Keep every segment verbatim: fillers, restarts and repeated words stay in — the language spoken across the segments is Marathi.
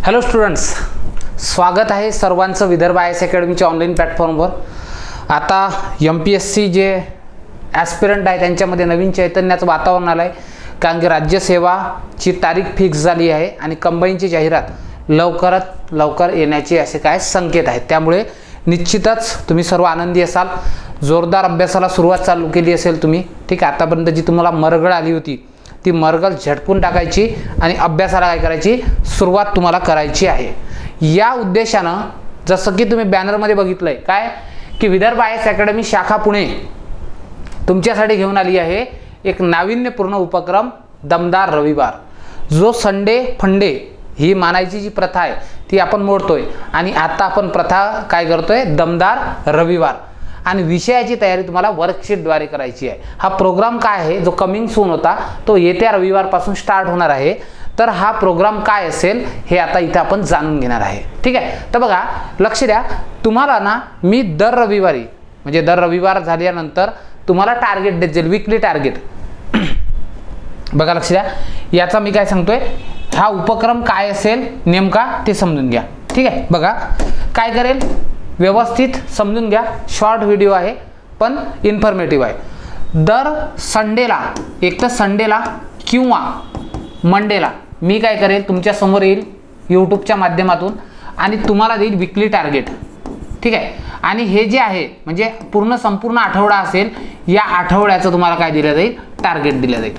हॅलो स्टुडंट्स, स्वागत आहे सर्वांचं विदर्भ आय एस अकॅडमीच्या ऑनलाईन प्लॅटफॉर्मवर। आता एम पी एस सी जे ॲस्पिरंट आहे त्यांच्यामध्ये नवीन चैतन्याचं वातावरण आलं आहे, कारण की राज्यसेवाची तारीख फिक्स झाली आहे आणि कंबाईनची जाहिरात लवकरात लवकर येण्याचे असे काय संकेत आहेत। त्यामुळे निश्चितच तुम्ही सर्व आनंदी असाल। जोरदार अभ्यासाला सुरुवात चालू केली असेल तुम्ही, ठीक आहे। आतापर्यंत जी तुम्हाला मरगळ आली होती ती मरगळ झटकून टाकायची आणि अभ्यासाला काय करायची सुरुवात तुम्हाला करायची आहे। या उद्देशानं जसं की तुम्ही बॅनरमध्ये बघितलंय काय की विदर्भ आय एस अकॅडमी शाखा पुणे तुमच्यासाठी घेऊन आली आहे एक नाविन्यपूर्ण उपक्रम, दमदार रविवार। जो संडे फंडे ही मानायची जी प्रथा आहे ती आपण मोडतोय आणि आता आपण प्रथा काय करतोय, दमदार रविवार। आणि विषयाची तयारी तुम्हाला वर्कशीटद्वारे करायची आहे। हा प्रोग्राम काय आहे जो कमिंग सून होता तो येत्या रविवारपासून स्टार्ट होणार आहे। तर हा प्रोग्राम काय असेल हे आता इथे आपण जाणून घेणार आहे, ठीक आहे। तर बघा, लक्ष द्या, तुम्हाला ना मी दर रविवारी म्हणजे दर रविवार झाल्यानंतर तुम्हाला टार्गेट देत जाईल, वीकली टार्गेट। बघा लक्ष द्या, याचा मी काय सांगतोय, हा उपक्रम काय असेल नेमका ते समजून घ्या, ठीक आहे। बघा काय करेल, व्यवस्थित समजून घ्या, शॉर्ट व्हिडिओ आहे पण इन्फॉर्मेटिव्ह आहे। दर संडेला, एक तर संडेला किंवा मंडेला मी काय करेल, तुमच्या समोर येईल यूट्यूबच्या माध्यमातून आणि तुम्हाला देईल वीकली टार्गेट, ठीक आहे। आणि हे जे आहे म्हणजे पूर्ण संपूर्ण आठवडा असेल, या आठवड्याचं तुम्हाला काय दिलं जाईल, टार्गेट दिलं जाईल।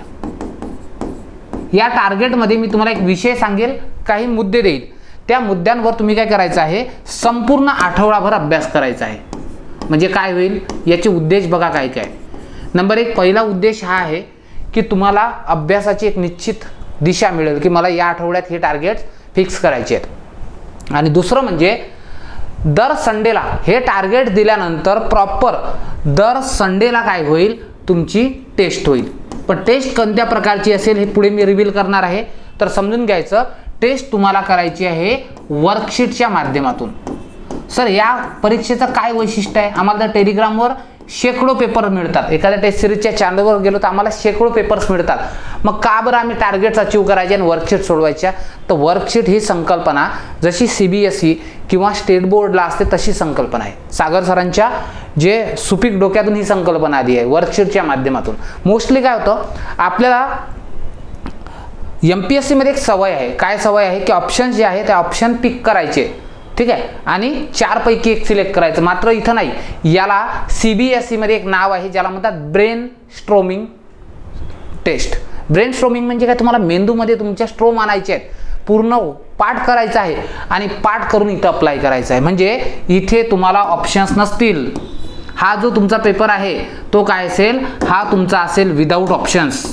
या टार्गेटमध्ये मी तुम्हाला एक विषय सांगेल, काही मुद्दे देईल, त्या मुद्द्यांवर तुम्ही काय करायचं आहे, संपूर्ण आठवडाभर अभ्यास करायचा आहे। म्हणजे काय होईल, याचे उद्देश बघा काय काय। नंबर एक, पहिला उद्देश हा आहे की तुम्हाला अभ्यासाची एक निश्चित दिशा मिळेल की मला या आठवड्यात हे टार्गेट फिक्स करायचे आहेत। आणि दुसरं म्हणजे दर संडेला हे टार्गेट दिल्यानंतर प्रॉपर दर संडेला काय होईल, तुमची टेस्ट होईल। पण टेस्ट कोणत्या प्रकारची असेल हे पुढे मी रिव्हील करणार आहे, तर समजून घ्यायचं। टेस्ट तुम्हाला करायची आहे वर्कशीटच्या माध्यमातून। सर या परीक्षेचं काय वैशिष्ट्य आहे, आम्हाला टेलिग्रामवर शेकडो पेपर मिळतात, एखाद्या टेस्ट सिरीजच्या चॅनलवर गेलो तर आम्हाला शेकडो पेपर्स मिळतात, मग का बरं आम्ही टार्गेट्स अचीव करायचे आणि वर्कशीट सोडवायच्या। तर वर्कशीट ही संकल्पना जशी सी बी एस ई किंवा स्टेट बोर्डला असते तशी संकल्पना आहे। सागर सरांच्या जे सुपीक डोक्यातून ही संकल्पना आली आहे वर्कशीटच्या माध्यमातून। मोस्टली काय होतं, आपल्याला एम पी एस सी मध्ये एक सवय आहे, काय सवय आहे की ऑप्शन जे आहे ते ऑप्शन पिक करायचे, ठीक आहे, आणि चार पैकी एक सिलेक्ट करायचं। मात्र इथं नाही, याला सी बी एस ई मध्ये एक नाव आहे ज्याला म्हणतात brain storming test. Brain storming म्हणजे काय, तुम्हाला मेंदूमध्ये तुमच्या स्ट्रोम आणायचे आहेत, पूर्ण पाठ करायचा आहे आणि पाठ करून इथं अप्लाय करायचं आहे। म्हणजे इथे तुम्हाला ऑप्शन्स नसतील। हा जो तुमचा पेपर आहे तो काय असेल, हा तुमचा असेल विदाऊट ऑप्शन्स,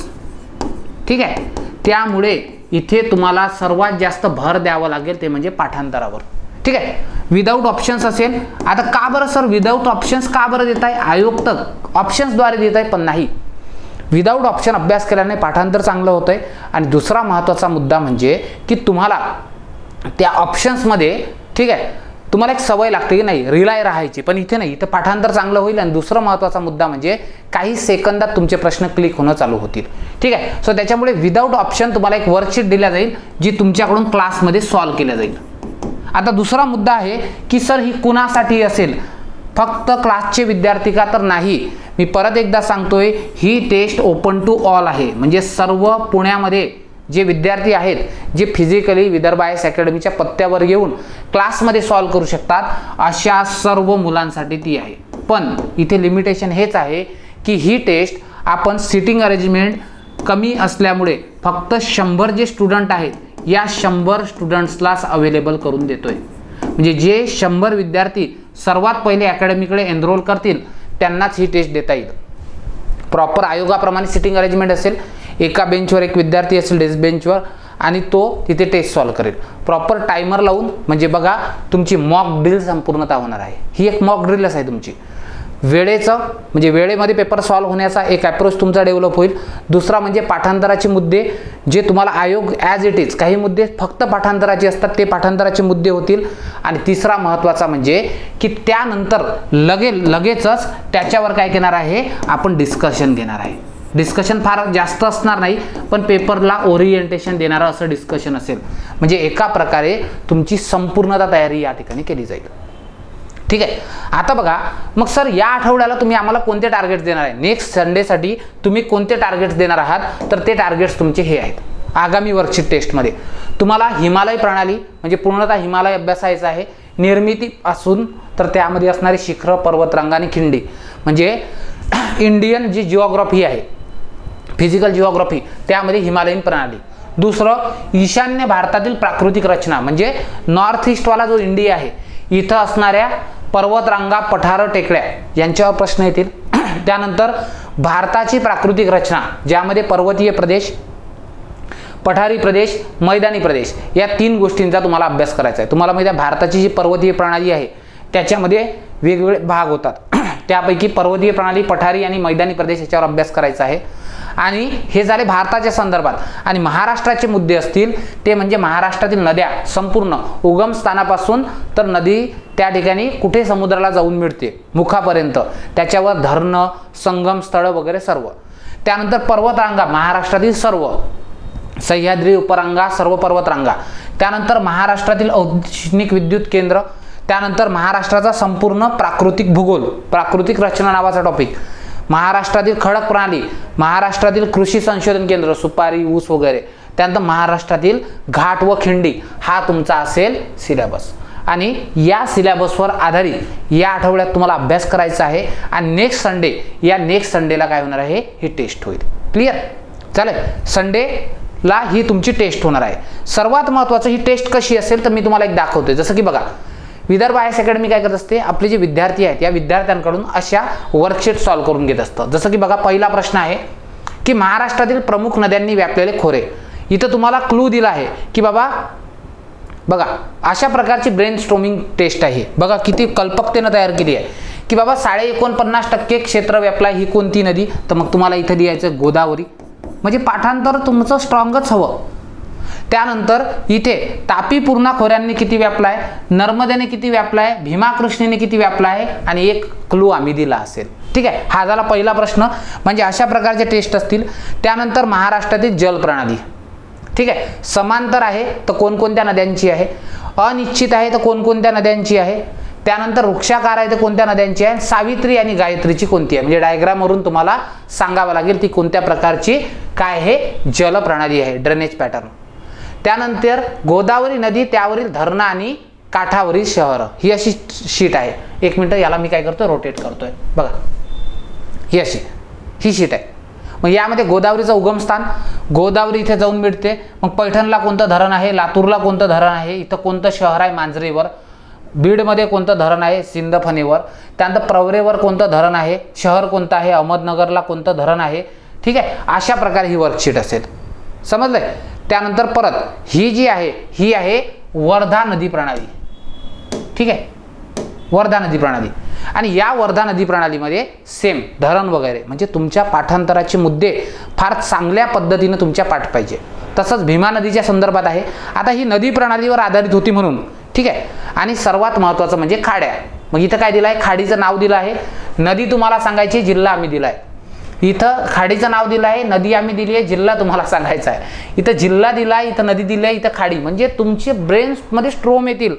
ठीक आहे। त्यामुळे इथे तुम्हाला सर्वात जास्त भर द्यावा लागेल ते म्हणजे पाठांतरावर, ठीक आहे। विदाऊट ऑप्शन्स असेल। आता का बरं सर विदाऊट ऑप्शन्स का बरं देत आहे, आयोग तर ऑप्शन्सद्वारे देत आहे, पण नाही, विदाऊट ऑप्शन अभ्यास केल्याने पाठांतर चांगलं होतंय। आणि दुसरा महत्त्वाचा मुद्दा म्हणजे की तुम्हाला त्या ऑप्शन्समध्ये, ठीक आहे, तुम्हाला एक सवय लागते की नाही रिलाय राहायची, पण इथे नाही, इथे पाठांतर चांगलं होईल। आणि दुसरा महत्त्वाचा मुद्दा म्हणजे काही सेकंदात तुमचे प्रश्न क्लिक होणं चालू होतील, ठीक आहे। सो त्याच्यामुळे विदाऊट ऑप्शन तुम्हाला एक वर्कशीट दिल्या जाईल जी तुमच्याकडून क्लासमध्ये सॉल्व्ह केल्या जाईल। आता दुसरा मुद्दा आहे की सर ही कुणासाठी असेल, फक्त क्लासचे विद्यार्थी का, तर नाही। मी परत एकदा सांगतोय, ही टेस्ट ओपन टू ऑल आहे। म्हणजे सर्व पुण्यामध्ये जे विद्यार्थी आहेत जे फिजिकली विदर्भ आय एस अकॅडमीच्या पत्त्यावर येऊन क्लासमध्ये सॉल्व्ह करू शकतात, अशा सर्व मुलांसाठी ती आहे। पण इथे लिमिटेशन हेच आहे की ही टेस्ट आपण सिटिंग अरेंजमेंट कमी असल्यामुळे फक्त शंभर जे स्टुडंट आहेत या शंभर स्टुडंट्सलाच अवेलेबल करून देतोय। म्हणजे जे शंभर विद्यार्थी सर्वात पहिले अकॅडमीकडे एनरोल करतील त्यांनाच ही टेस्ट देता येईल। प्रॉपर आयोगाप्रमाणे सिटिंग अरेंजमेंट असेल, एका बेंचवर एक विद्यार्थी असेल डेस्क बेंचवर आणि तो तिथे टेस्ट सॉल्व्ह करेल। प्रॉपर टायमर लावून, म्हणजे बघा तुमची मॉक ड्रिल संपूर्णतः होणार आहे। ही एक मॉक ड्रिलच आहे तुमची। वेळेचं म्हणजे वेळेमध्ये पेपर सॉल्व्ह होण्याचा एक अप्रोच तुमचा डेव्हलप होईल। दुसरा म्हणजे पाठांतराचे मुद्दे जे तुम्हाला आयोग ॲज इट इज, काही मुद्दे फक्त पाठांतराचे असतात ते पाठांतराचे मुद्दे होतील। आणि तिसरा महत्त्वाचा म्हणजे की त्यानंतर लगे लगेचच त्याच्यावर काय घेणार आहे, आपण डिस्कशन घेणार आहे। डिस्कशन फार जास्त असणार नाही, पण पेपरला ओरिएंटेशन देणारं असं डिस्कशन असेल. म्हणजे एका प्रकारे तुमची संपूर्णता तयारी या ठिकाणी केली जाईल. ठीक आहे. आता बघा मग सर या आठवड्याला तुम्ही आम्हाला कोणते टार्गेट्स देणार आहे, नेक्स्ट संडेसाठी तुम्ही कोणते टार्गेट्स देणार आहात, तर ते टार्गेट्स तुमचे हे आहेत. आगामी वर्कशीट टेस्टमध्ये तुम्हाला हिमालय प्रणाली म्हणजे पूर्णतः हिमालय अभ्यासायचा आहे. निर्मितीपासून तर त्यामध्ये असणारे शिखर, पर्वतरांगा आणि खिंडी म्हणजे इंडियन जी जिओग्राफी आहे, फिजिकल जिओग्राफी, त्यामध्ये हिमालयीन प्रणाली. दुसरं ईशान्य भारतातील प्राकृतिक रचना म्हणजे नॉर्थ ईस्टवाला जो इंडिया आहे इथं असणाऱ्या पर्वतरांगा, पठारं, टेकड्या यांच्यावर प्रश्न येतील. त्यानंतर भारताची प्राकृतिक रचना ज्यामध्ये पर्वतीय प्रदेश, पठारी प्रदेश, मैदानी प्रदेश या तीन गोष्टींचा तुम्हाला अभ्यास करायचा आहे. तुम्हाला माहिती आहे भारताची जी पर्वतीय प्रणाली आहे त्याच्यामध्ये वेगवेगळे भाग होतात. त्यापैकी पर्वतीय प्रणाली, पठारी आणि मैदानी प्रदेश याच्यावर अभ्यास करायचा आहे. आणि हे झाले भारताच्या संदर्भात. आणि महाराष्ट्राचे मुद्दे असतील ते म्हणजे महाराष्ट्रातील नद्या संपूर्ण उगम स्थानापासून तर नदी त्या ठिकाणी कुठे समुद्राला जाऊन मिळते मुखापर्यंत, त्याच्यावर धरणं, संगम स्थळ वगैरे सर्व. त्यानंतर पर्वतरांगा महाराष्ट्रातील सर्व, सह्याद्री उपरांगा, सर्व पर्वतरांगा. त्यानंतर महाराष्ट्रातील औष्णिक विद्युत केंद्र. त्यानंतर महाराष्ट्राचा संपूर्ण प्राकृतिक भूगोल, प्राकृतिक रचना नावाचा टॉपिक. महाराष्ट्रातील खडक प्रणाली, महाराष्ट्रातील कृषी संशोधन केंद्र, सुपारी, ऊस वगैरे. त्यानंतर महाराष्ट्रातील घाट व खिंडी हा तुमचा असेल सिलेबस. आणि या सिलेबसवर आधारित या आठवड्यात तुम्हाला अभ्यास करायचा आहे. आणि नेक्स्ट संडे या नेक्स्ट संडेला काय होणार आहे, ही टेस्ट होईल. क्लिअर? चालेल. संडेला ही तुमची टेस्ट होणार आहे. सर्वात महत्त्वाचं ही टेस्ट कशी असेल तर मी तुम्हाला एक दाखवतोय. जसं की बघा विदर्भ आय एस अकॅडमी काय करत असते, आपले जे विद्यार्थी आहेत या विद्यार्थ्यांकडून अशा वर्कशीट सॉल्व्ह करून घेत असतं. जसं की बघा पहिला प्रश्न आहे की महाराष्ट्रातील प्रमुख नद्यांनी व्यापलेले खोरे. इथं तुम्हाला क्लू दिला आहे की बाबा बघा अशा प्रकारची ब्रेन स्टॉर्मिंग टेस्ट आहे. बघा किती कल्पकतेनं तयार केली आहे की बाबा साडे एकोणपन्नास टक्के क्षेत्र व्यापला ही कोणती नदी, तर मग तुम्हाला इथं लिहायचं गोदावरी. म्हणजे पाठांतर तुमचं स्ट्रॉंगच हवं. त्यानंतर इथे तापी पूर्णा खोऱ्यांनी किती व्यापलाय, नर्मदेने किती व्यापलाय, भीमा कृष्णेने किती व्यापलाय आणि एक क्लू आम्ही दिला असेल. ठीक आहे. हा झाला पहिला प्रश्न. म्हणजे अशा प्रकारचे टेस्ट असतील. त्यानंतर महाराष्ट्रातील जल प्रणाली. ठीक आहे. समांतर आहे तर कोणकोणत्या नद्यांची आहे, अनिश्चित आहे तर कोणकोणत्या नद्यांची आहे, त्यानंतर वृक्षाकार आहे तर कोणत्या नद्यांची आहे, सावित्री आणि गायत्रीची कोणती आहे. म्हणजे डायग्रामवरून तुम्हाला सांगावं लागेल ती कोणत्या प्रकारची काय हे जल प्रणाली आहे, ड्रेनेज पॅटर्न. त्यानंतर गोदावरी नदी, त्यावरील धरणं आणि काठावरील शहर, ही अशी शीट आहे. एक मिनिट याला मी काय करतोय, रोटेट करतोय. बघा ही अशी ही शीट आहे. मग यामध्ये गोदावरीचं उगमस्थान, गोदावरी इथे जाऊन मिळते. मग पैठणला कोणतं धरण आहे, लातूरला कोणतं धरण आहे, इथं कोणतं शहर आहे मांजरेवर, बीडमध्ये कोणतं धरण आहे सिंदफणेवर, त्यानंतर प्रवरेवर कोणतं धरण आहे, शहर कोणतं आहे, अहमदनगरला कोणतं धरण आहे. ठीक आहे. अशा प्रकारे ही वर्कशीट असेल. समजलंय? त्यानंतर परत ही जी आहे ही आहे वर्धा नदी प्रणाली. ठीक आहे. वर्धा नदी प्रणाली. आणि या वर्धा नदी प्रणालीमध्ये सेम धरण वगैरे म्हणजे तुमच्या पाठांतराचे मुद्दे फार चांगल्या पद्धतीने तुमच्या पाठ पाहिजे. तसंच भीमा नदीच्या संदर्भात आहे. आता ही नदी प्रणालीवर आधारित होती म्हणून. ठीक आहे. आणि सर्वात महत्त्वाचं म्हणजे खाड्या. मग इथं काय दिलं आहे, खाडीचं नाव दिलं आहे. नदी तुम्हाला सांगायची, जिल्हा आम्ही दिला आहे. इथं खाडीचं नाव दिलं आहे, नदी आम्ही दिली आहे, जिल्हा तुम्हाला सांगायचा आहे. इथं जिल्हा दिला आहे, इथं नदी दिली आहे, इथं खाडी. म्हणजे तुमचे ब्रेनमध्ये स्ट्रोम येतील.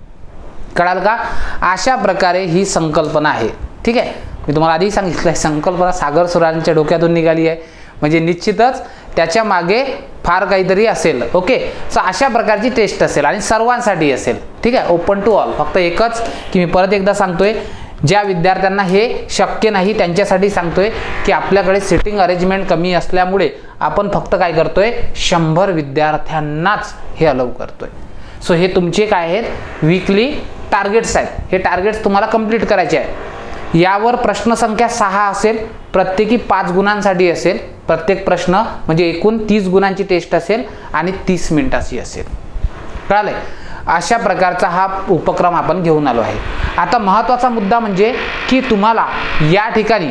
कळाल का? अशा प्रकारे ही संकल्पना आहे. ठीक आहे. मी तुम्हाला आधी सांगितलं आहे संकल्पना सागर सुरांच्या डोक्यातून निघाली आहे. म्हणजे निश्चितच त्याच्या मागे फार काहीतरी असेल. ओके. सो अशा प्रकारची टेस्ट असेल आणि सर्वांसाठी असेल. ठीक आहे. Open to all. फक्त एकच की मी परत एकदा सांगतोय, ज्या विद्यार्थ्यांना हे शक्य नाही त्यांच्यासाठी सांगतोय की आपल्याकडे सिटिंग अरेंजमेंट कमी असल्यामुळे आपण फक्त काय करतोय, शंभर विद्यार्थ्यांनाच हे अलाउ करतोय. सो हे तुमचे काय आहेत, वीकली टार्गेट्स आहेत. हे टार्गेट्स तुम्हाला कंप्लीट करायचे आहेत. यावर प्रश्न संख्या सहा असेल, प्रत्येकी पाच गुणांसाठी असेल. प्रत्येक प्रश्न म्हणजे एकूण तीस गुणांची टेस्ट असेल आणि तीस मिनिटाची असेल. कळालंय? अशा प्रकारचा हा उपक्रम आपण घेऊन आलो आहे. आता महत्त्वाचा मुद्दा म्हणजे की तुम्हाला या ठिकाणी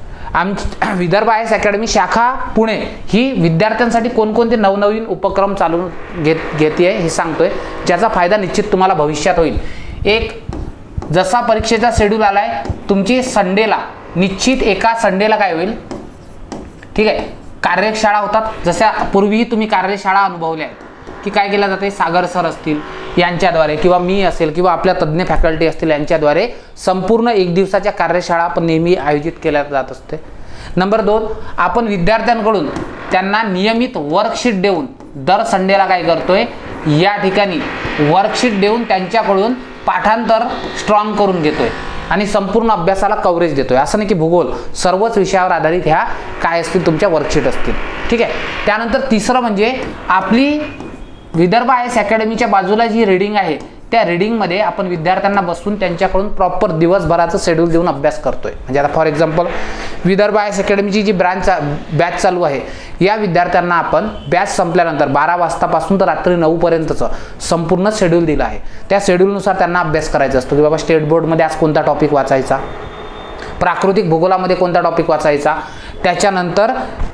आमची विदर्भ आय एस अकॅडमी शाखा पुणे ही विद्यार्थ्यांसाठी कोणकोणते नवनवीन उपक्रम चालू घेत घेते आहे हे सांगतोय, ज्याचा फायदा निश्चित तुम्हाला भविष्यात होईल. एक, जसा परीक्षेचा शेड्यूल आलाय तुमची संडेला निश्चित एका संडेला काय होईल, ठीक आहे. कार्यशाळा होतात, जशा पूर्वीही तुम्ही कार्यशाळा अनुभवल्या आहेत की काय केलं जाते, सागर सर असतील यांच्याद्वारे किंवा मी असेल किंवा आपल्या तज्ज्ञ फॅकल्टी असतील यांच्याद्वारे संपूर्ण एक दिवसाच्या कार्यशाळा आपण नेहमी आयोजित केल्या जात असते. नंबर दोन, आपण विद्यार्थ्यांकडून त्यांना नियमित वर्कशीट देऊन दर संडेला काय करतोय, या ठिकाणी वर्कशीट देऊन त्यांच्याकडून पाठांतर स्ट्रॉंग करून घेतोय आणि संपूर्ण अभ्यासाला कव्हरेज देतोय. असं नाही की भूगोल, सर्वच विषयावर आधारित ह्या काय असतील तुमच्या वर्कशीट असतील. ठीक आहे. त्यानंतर तिसरं म्हणजे आपली विदर्भ आय एस अकॅडमीच्या बाजूला जी रीडिंग आहे त्या रीडिंगमध्ये आपण विद्यार्थ्यांना बसून त्यांच्याकडून प्रॉपर दिवसभराचं शेड्यूल देऊन अभ्यास करतोय. म्हणजे आता for example Vidarbha I S अकॅडमीची जी ब्रांच बॅच चालू आहे, या विद्यार्थ्यांना आपण बॅच संपल्यानंतर बारा वाजतापासून तर रात्री नऊ पर्यंतचं संपूर्ण शेड्यूल दिलं आहे. त्या शेड्यूलनुसार त्यांना अभ्यास करायचा असतो की बाबा स्टेट बोर्डमध्ये आज कोणता टॉपिक वाचायचा, प्राकृतिक भूगोलामध्ये कोणता टॉपिक वाचायचा, त्याच्यानंतर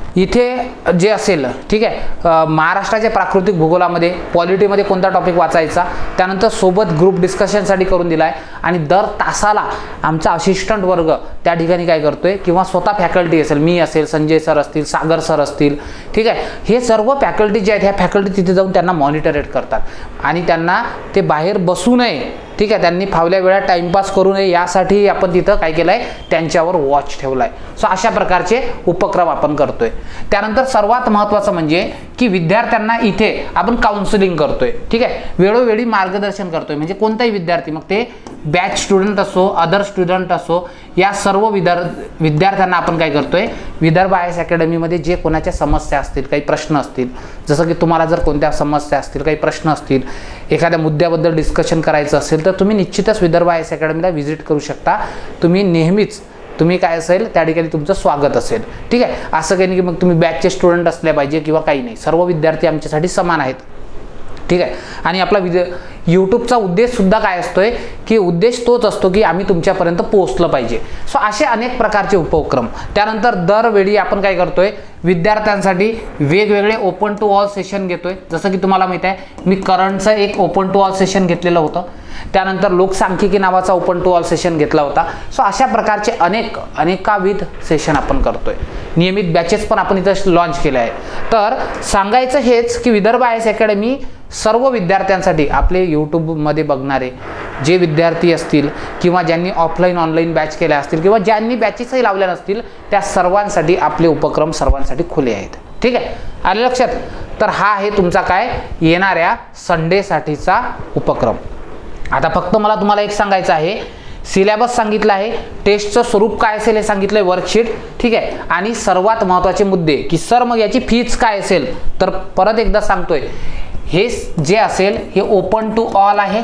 इथे जे असेल ठीक आहे महाराष्ट्राच्या प्राकृतिक भूगोलामध्ये पॉलिटीमध्ये कोणता टॉपिक वाचायचा, त्यानंतर सोबत ग्रुप डिस्कशनसाठी करून दिला आहे. आणि दर तासाला आमचा असिस्टंट वर्ग त्या ठिकाणी काय करतोय किंवा स्वतः फॅकल्टी असेल, मी असेल, संजय सर असतील, सागर सर असतील, ठीक आहे, हे सर्व फॅकल्टी जे आहेत ह्या फॅकल्टी तिथे जाऊन त्यांना मॉनिटरेट करतात आणि त्यांना ते बाहेर बसू नये, ठीक आहे, त्यांनी फावल्या वेळा टाइमपास करू नये यासाठी आपण तिथं काय केलं आहे, त्यांच्यावर वॉच ठेवला आहे. सो अशा प्रकारचे उपक्रम आपण करतोय. त्यानंतर सर्वात महत्त्वाचं म्हणजे की विद्यार्थ्यांना इथे आपण काउन्सिलिंग करतोय. ठीक आहे, वेळोवेळी मार्गदर्शन करतोय. म्हणजे कोणताही विद्यार्थी, मग ते बॅच स्टुडंट असो, अदर स्टुडंट असो, या सर्व विद्यार्थी विद्यार्थ्यांना आपण काय करतोय, विदर्भ आय एस अकॅडमीमध्ये जे कोणाच्या समस्या असतील, काही प्रश्न असतील, जसं की तुम्हाला जर कोणत्या समस्या असतील, काही प्रश्न असतील, एखाद्या मुद्द्याबद्दल डिस्कशन करायचं असेल तर तुम्ही निश्चितच विदर्भ आय एस अकॅडमीला व्हिजिट करू शकता. तुम्ही नेहमीच तुम्ही काय असेल त्या ठिकाणी तुमचं स्वागत असेल. ठीक आहे, असं काही नाही की मग तुम्ही बॅचचे स्टुडंट असले पाहिजे किंवा काही नाही, सर्व विद्यार्थी आमच्यासाठी समान आहेत. ठीक आहे. आणि आपला विद्या यूट्यूबचा उद्देश सुद्धा काय असतोय की उद्देश तोच असतो की आम्ही तुमच्यापर्यंत पोहोचलं पाहिजे. सो असे अनेक प्रकारचे उपक्रम. त्यानंतर दरवेळी आपण काय करतोय, विद्यार्थ्यांसाठी वेगवेगळे ओपन टू ऑल सेशन घेतोय. जसं की तुम्हाला माहिती आहे मी करंटचं एक ओपन टू ऑल सेशन घेतलेलं होतं, त्यानंतर लोकसांख्यिकी नावाचा ओपन टू ऑल सेशन घेतला होता. सो अशा प्रकारचे अनेक अनेकाविध सेशन आपण करतोय. नियमित बॅचेस पण आपण इथं लॉन्च केले आहे. तर सांगायचं हेच की विदर्भ आय एस अकॅडमी सर्व विद्यार्थ्यांसाठी, आपले यूट्यूबमध्ये बघणारे जे विद्यार्थी असतील किंवा ज्यांनी ऑफलाईन ऑनलाईन बॅच केल्या असतील किंवा ज्यांनी बॅचेसही लावल्या नसतील त्या सर्वांसाठी आपले उपक्रम सर्वांसाठी खुले आहेत. ठीक आहे, आले लक्षात. तर हा आहे तुमचा काय येणाऱ्या संडेसाठीचा उपक्रम. आता फक्त मला तुम्हाला एक सांगायचं आहे, सिलेबस सांगितलं आहे, टेस्टचं स्वरूप काय असेल हे सांगितलंय, वर्कशीट. ठीक आहे, आणि सर्वात महत्त्वाचे मुद्दे की सर मग याची फीज काय असेल, तर परत एकदा सांगतोय हे जे असेल हे ओपन टू ऑल आहे.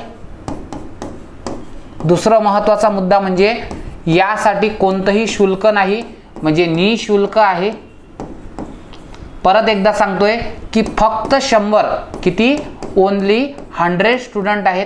दुसरा महत्त्वाचा मुद्दा म्हणजे यासाठी कोणतंही शुल्क नाही, म्हणजे निशुल्क आहे. परत एकदा सांगतोय की फक्त शंभर किती ओनली हंड्रेड स्टुडंट आहेत.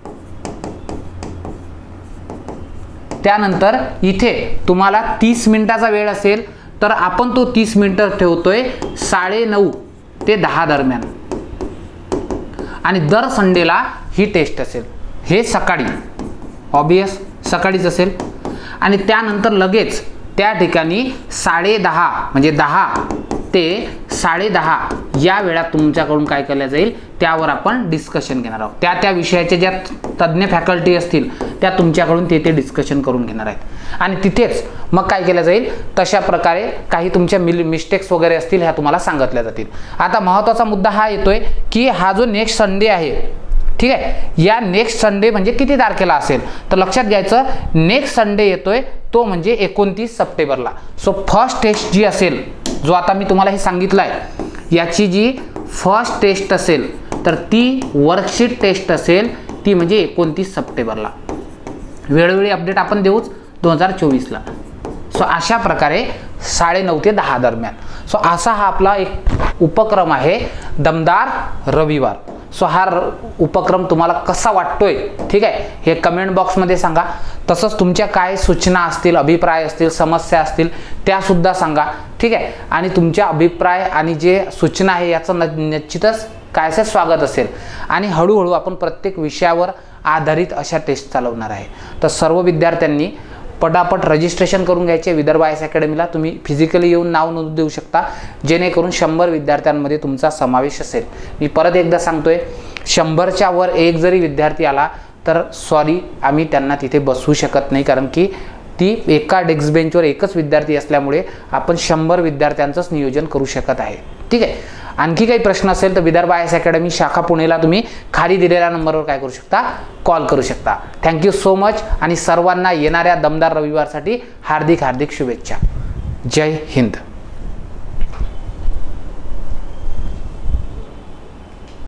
त्यानंतर इथे तुम्हाला तीस मिनिटाचा वेळ असेल तर आपण तो तीस मिनिटं ठेवतोय साडे नऊ ते दहा दरम्यान. आणि दर संडेला ही टेस्ट असेल. हे सकाळी ऑबियस सकाळीच असेल आणि त्यानंतर लगेच त्या ठिकाणी साडे दहा म्हणजे दहा ते साडे दहा या वेळात तुमच्याकडून काय केलं जाईल त्यावर आपण डिस्कशन घेणार आहोत. त्या त्या विषयाचे ज्या तज्ज्ञ फॅकल्टी असतील त्या तुमच्याकडून ते ते डिस्कशन करून घेणार आहेत आणि तिथेच मग काय केलं जाईल तशा प्रकारे काही तुमच्या मिस्टेक्स वगैरे असतील ह्या तुम्हाला सांगितल्या जातील. आता महत्त्वाचा मुद्दा हा येतोय की हा जो नेक्स्ट संडे आहे, ठीक आहे, या नेक्स्ट संडे म्हणजे किती तारखेला असेल तर लक्षात घ्यायचं नेक्स्ट संडे येतोय तो म्हणजे एकोणतीस सप्टेंबरला. सो फर्स्ट टेस्ट जी असेल, जो आता मी तुम्हाला हे सांगितलं आहे, याची जी फर्स्ट टेस्ट असेल तर ती वर्कशीट टेस्ट असेल ती म्हणजे एकोणतीस सप्टेंबरला. वेळोवेळी अपडेट आपण देऊच दोन हजार चोवीसला. सो अशा प्रकारे साडे नऊ ते दहा दरम्यान. सो असा हा आपला एक उपक्रम आहे दमदार रविवार. सो हा उपक्रम तुम्हाला कसा वाटतोय, ठीक आहे, हे कमेंट बॉक्समध्ये सांगा. तसंच तुमच्या काय सूचना असतील, अभिप्राय असतील, समस्या असतील त्यासुद्धा सांगा. ठीक आहे, आणि तुमच्या अभिप्राय आणि जे सूचना आहे याचं निश्चितच काय असेल स्वागत असेल. आणि हळूहळू आपण प्रत्येक विषयावर आधारित अशा टेस्ट चालवणार आहे. तर सर्व विद्यार्थ्यांनी पटापट रजिस्ट्रेशन करून घ्यायचे विदर्भ आय एस अकॅडमीला. तुम्ही फिजिकली येऊन नाव नोंद देऊ शकता, जेणेकरून शंभर विद्यार्थ्यांमध्ये तुमचा समावेश असेल. मी परत एकदा सांगतोय, शंभरच्या वर एक जरी विद्यार्थी आला तर सॉरी, आम्ही त्यांना तिथे बसवू शकत नाही, कारण की ती एका डेस्क बेंचवर एकच विद्यार्थी असल्यामुळे आपण शंभर विद्यार्थ्यांचंच नियोजन करू शकत आहे. ठीक आहे. आणखी काही प्रश्न असेल तर विदर्भ आय एस अकॅडमी शाखा पुणेला तुम्ही खाली दिलेल्या नंबरवर काय करू शकता, कॉल करू शकता. थँक्यू सो मच आणि सर्वांना येणाऱ्या दमदार रविवारसाठी हार्दिक हार्दिक शुभेच्छा. जय हिंद.